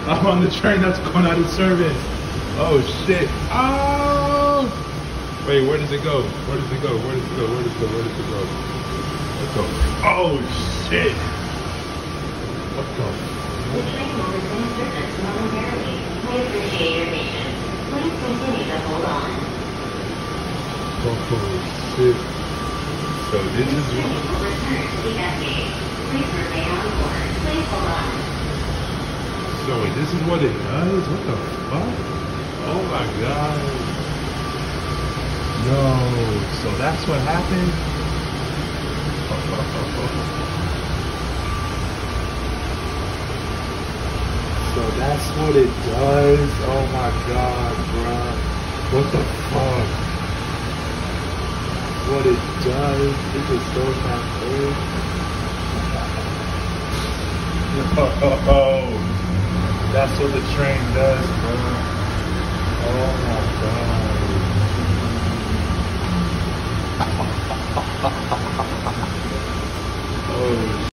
I'm on the train that's going out of service. Oh shit. Oh! Wait, where does it go? Where does it go? Where does it go? Where does it go? Where does it go? Let's go. Oh shit! Let's go. The train will resume service momentarily. We appreciate your patience. Please continue to hold on. Oh shit. So this is Train will return to the F gate. Please remain on board. Please hold on. So wait, this is what it does? What the fuck? Oh my god. No, so that's what happened? So that's what it does? Oh my god, bruh. What the fuck? What it does? It just goes that way. Oh, that's what the train does, bro.